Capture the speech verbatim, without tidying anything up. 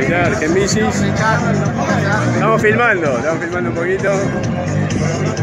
Ya, Argenbicis. Estamos filmando, estamos filmando un poquito.